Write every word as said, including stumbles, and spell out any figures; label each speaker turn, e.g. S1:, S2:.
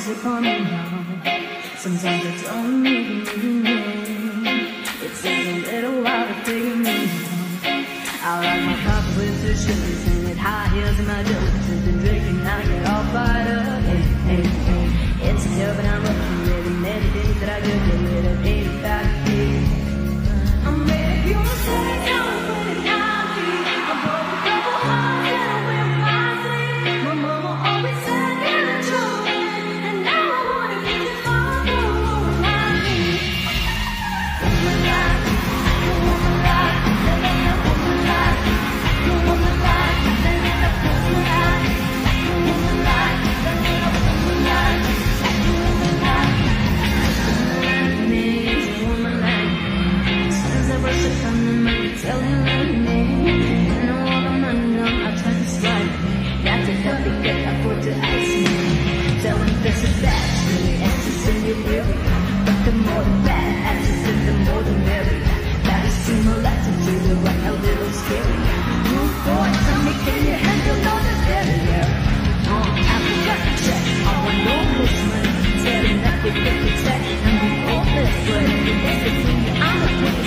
S1: always upon me now. Sometimes I don't even know. It takes a little while to figure me out. I like my coffee with the sugars and it high heels in my jokers. I've been drinking, I get all fired up. Hey, hey, hey. It's a joke, but I'm looking at it. Many things that I could get rid of. Hate about it. I'm ready for your say, don't put it down. I broke a couple hearts and I wear my sleeve. My mama always said you're the truth, and now I wanna get you far from me. Woman like, you woman like, there ain't a woman like, you woman like, there ain't a woman like, you woman like, there ain't a woman like, you woman like, me is a woman like. Since I was a coming, man, you tell me like me. I know all the money on, I try to strike. Got to help me get afford to ice me. Tell me this is bad, really answers in your theory. But the more the bad answers, then the more the merry. That is similar to the right, a little scary. Move forward, tell me, can you handle all the barrier? Oh, I've got to check, all I know is money. Telling that we get the check, and we all this, but if you make it to me, I'm a queen.